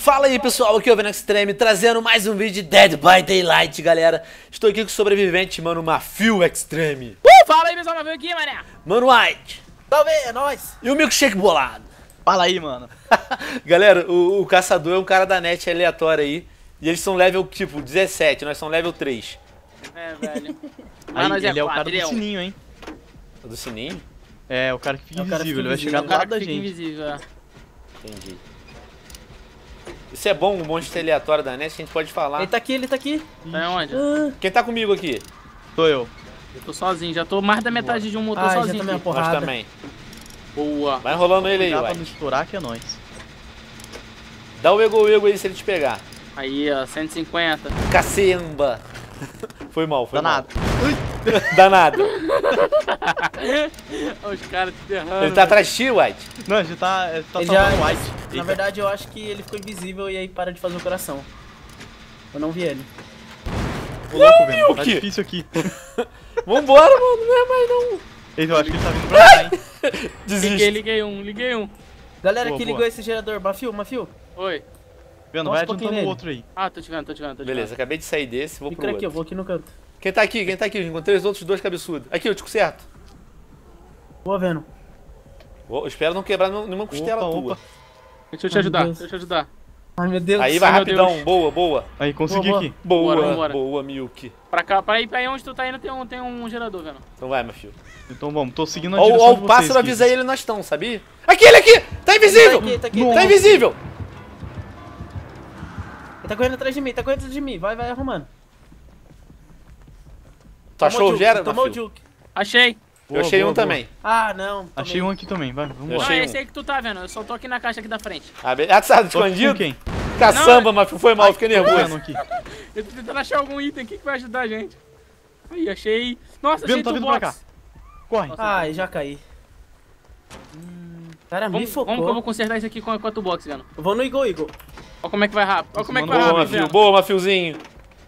Fala aí pessoal, aqui é o Venom Extreme, trazendo mais um vídeo de Dead by Daylight, galera. Estou aqui com o sobrevivente, mano, Mafio Extreme. Fala aí pessoal, Mafio aqui, mané. Mano White. Salve, é nóis. E o Milkshake Bolado. Fala aí, mano. Galera, o caçador é um cara da net aleatório aí. E eles são level, tipo, 17, nós somos level 3. É, velho. Aí, nós ele é o 4, cara ele do é um. sininho, hein? Do sininho? É, o cara que fica É o cara que invisível, ele vai fica chegar do O cara lado da que fica gente. invisível, é. Entendi. Isso é bom, um monstro aleatório da net, que a gente pode falar. Ele tá aqui, ele tá aqui. Tá onde? Quem tá comigo aqui? Sou eu. Eu tô sozinho, já tô mais da metade de um motor Ah, já sozinho. tomei uma aqui. porrada. Nós também. Boa. Vai enrolando ele aí, Dá pra não White. estourar que é nóis. Dá o ego aí se ele te pegar. Aí, ó, 150. Cacemba. Foi mal, foi Danado. mal. Danado. Olha os caras te derrando. Ele tá atrás de ti, White? Não, já tá Ele salvando já, o White. na Eita. verdade, eu acho que ele ficou invisível e aí para de fazer o coração. Eu não vi ele. Ô, louco, velho. Tá Milk! difícil aqui. Vambora, mano, não é mais não. Eita, eu acho que ele tá vindo pra cá, hein? Desiste. Liguei um. Galera, Boa, que boa. ligou esse gerador? Mafio? Oi. Vendo, Nossa, vai um pouquinho adiantando o nele. outro aí. Ah, tô te vendo. Beleza, acabei de sair desse, vou pro Fica aqui, eu outro. vou aqui no canto. Quem tá aqui? Encontrei os outros dois cabeçudos. Aqui, eu te conserto. Boa, vendo. Eu espero não quebrar nenhuma costela Opa, tua. opa. Deixa eu te Ai, ajudar, meu Deus. deixa eu te ajudar. Ai, meu Deus. Aí vai meu rapidão, Deus. boa. Aí, consegui Boa, aqui. Boa, Vambora. boa, Milk. Pra cá, pra ir onde tu tá indo tem um gerador, vendo? Então vai, meu filho. Então vamos, tô seguindo a Ó, direção ó, de o vocês. pássaro aqui. avisa ele, nós estamos, sabia? Aqui, ele aqui! Tá invisível! Ele tá aqui, Tá invisível! Ele tá correndo atrás de mim, vai arrumando. Tu achou o Gera, Tomou o Mafio? Juke. Achei. Eu achei um também. Ah, não. Achei um aqui também, vai, vamos Eu lá. achei Ah, um. esse aí que tu tá vendo. Eu só tô aqui na caixa aqui da frente. Ah, tá Tô escondido? com quem? Caçamba, Mafio, foi mal, fiquei Vendo nervoso. aqui. Eu tô tentando achar algum item aqui que vai ajudar a gente. Aí, achei. Nossa, Vendo, achei tá vindo toolbox. pra cá. Corre. Ai, já caí. Cara, me Vamos que eu focou. vou consertar isso aqui com a toolbox, vendo. Eu vou no Eagle. Olha como é que vai rápido. Olha como é que vai Boa, rápido, Mafio, vendo. boa, Mafiozinho.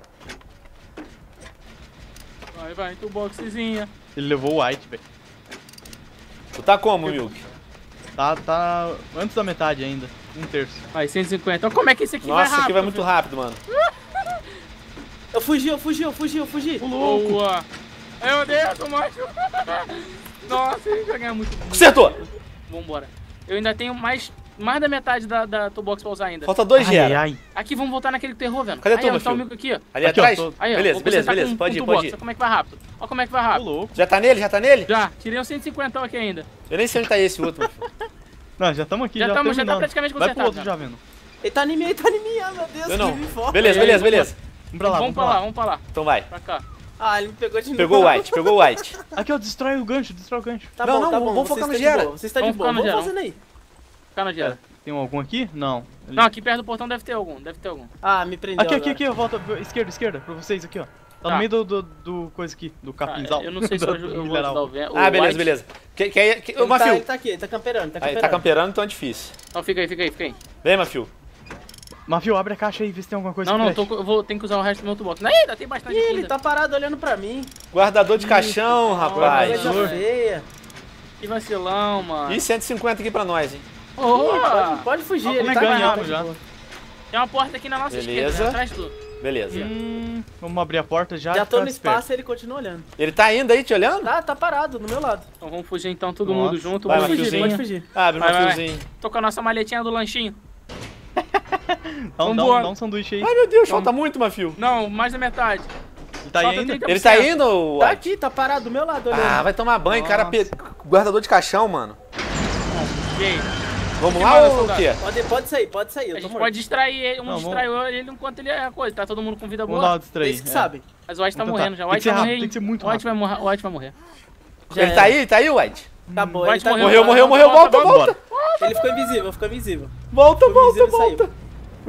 Vai, toolboxzinha. Ele levou o White, velho. Tu tá como, Milk? Tá antes da metade ainda. Um terço. Vai, 150. Olha como é que esse aqui vai Nossa, rápido. aqui vai muito rápido, mano. Eu fugi. Boa. Meu Deus, macho. Nossa, a gente vai ganhar muito. Acertou! Vambora. Eu ainda tenho mais da metade da toolbox pra usar ainda. Falta dois Ai, Gera. ai. Aqui, vamos voltar naquele terror, vendo. Cadê aí, tu, ó, meu tá o filho? Milk aqui, ó. Ali Aqui, ó, atrás? tô- Aí, ó. Beleza, vou beleza, consertar beleza. com Pode ir, toolbox. pode ir. Olha como é que vai rápido. Olha como é que vai Ô, rápido. louco. Já tá nele? Já tá nele? Já, tirei um 150 aqui ainda. Eu nem sei onde tá esse outro, Mafio. Não, já estamos aqui, Já já tamo- já tá terminando. praticamente Vai pro consertado, outro já. já, vendo. Ele tá em mim, ah, meu Deus, Eu não. que me foca. Beleza, beleza. Vamos pra lá, Vamos pra lá, vamos pra lá. Então vai. Pra cá. Ah, ele me pegou de novo. Pegou o White, pegou o White. Aqui, ó, destrói o gancho. Tá Não, bom, não, tá bom. vamos você focar no está de Gera. boa, você está de Vamos boa. focar no Vamos Gera. fazendo aí. Fica na gera. Tem algum aqui? Não. Não, aqui perto do portão deve ter algum. Ah, me prendeu Aqui, agora. ó, volta, esquerda, pra vocês aqui, ó. Tá Tá. no meio do coisa aqui, do capinzal. Eu não sei se eu vou Liberal. ajudar o vento. Ah, beleza, beleza. Ô, Ele Mafio. tá aqui, ele tá camperando, Aí, tá camperando, então é difícil. Não, fica aí. Vem, Mafio. Mafio, abre a caixa aí, vê se tem alguma coisa Não, que preste. tenho que usar o resto do meu toolbox. Ainda tem bastante Ih, aqui ele ainda. tá parado olhando pra mim. Guardador de caixão, rapaz. Coisa Ai, feia. Que vacilão, mano. E 150 aqui pra nós, hein? Oh, Pode fugir, Olha ele como é tá que vai ganhando rápido já. tem uma porta aqui na nossa Beleza. esquerda, atrás de tu. Beleza. Vamos abrir a porta já. Já e tô ficar no esperto. espaço e ele continua olhando. Ele tá indo aí te olhando? Tá parado, no meu lado. Então vamos fugir então, todo Nossa. mundo junto. Vai, Vamos Mafiozinho. Pode fugir. Abre o Vai, vai, Mafiozinho. Tô com a nossa maletinha do lanchinho. Dá um sanduíche aí. Ai, meu Deus, falta muito, Mafio. Não, mais da metade. Ele tá aí Falta ainda? 30%. Ele tá indo, Tá White? aqui, tá parado do meu lado olhando. Ah, vai tomar banho, cara. Nossa. Guardador de caixão, mano. E aí? Vamos Que lá manda, ou o soldado? quê? Pode sair, eu A tô gente morto. pode distrair ele, Não, vamos- distraiu ele enquanto ele é a coisa. Tá todo mundo com vida Vamos dar boa. uma distrair. Vocês que sabem. Mas o White tá Então tá. morrendo já. O Tem que White ser vai rápido, morrer. tem que ser muito O White vai morrer. O White vai morrer. Já Ele era. tá aí? Tá aí, White? Acabou, White ele tá morreu. Morreu, volta. Bora. Ele ficou invisível, Volta, Ficou volta, invisível e volta.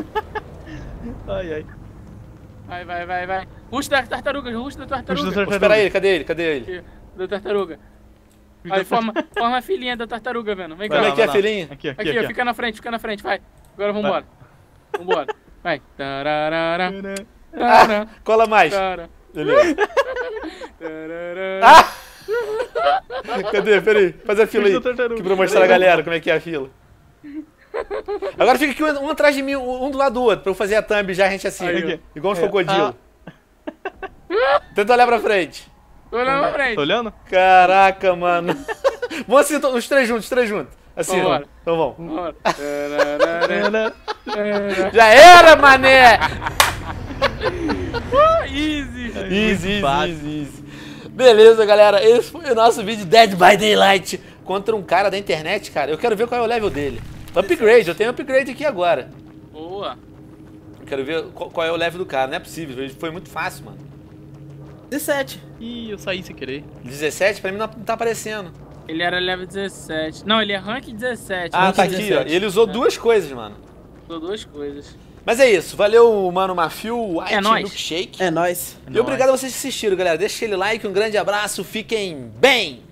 Ai, ai. Vai. Rush da tartaruga. Puxa da Pô, tartaruga. espera aí, cadê ele? Aqui, da tartaruga. Aí forma a filhinha da tartaruga, vendo? Vem cá. Como é que é, vai lá. filhinha? Aqui, Aqui, ó, fica na frente, vai. Agora vambora. Vai. Tararara, tarara, Cola mais. tarara, Beleza. tarara. Ah! Cadê? Pera aí. Faz a fila aí. Puxa da tartaruga. Que pra mostrar a galera como é que é a fila. Agora fica aqui um atrás de mim, um do lado do outro, pra eu fazer a thumb já, a gente assim, Aí, igual uns crocodilos. Tenta olhar pra frente. Tô olhando pra frente. Tá olhando? Caraca, mano. Vamos assim, os três juntos, Assim, ó. Vambora. Então vamos. Vambora. Já era, mané! Easy. Easy. Beleza, galera. Esse foi o nosso vídeo Dead by Daylight contra um cara da internet, cara. Eu quero ver qual é o level dele. Upgrade, eu tenho upgrade aqui agora. Boa. Eu quero ver qual é o level do cara. Não é possível, foi muito fácil, mano. 17. Ih, eu saí sem querer. 17 pra mim não tá aparecendo. Ele era level 17. Não, ele é rank 17. Ah, rank tá aqui, ó. 17. Ele usou duas coisas, mano. São duas coisas. Mas é isso. Valeu, mano, Mafio, White nóis. Milkshake. É nóis. E obrigado a vocês que assistiram, galera. Deixa aquele like, um grande abraço. Fiquem bem!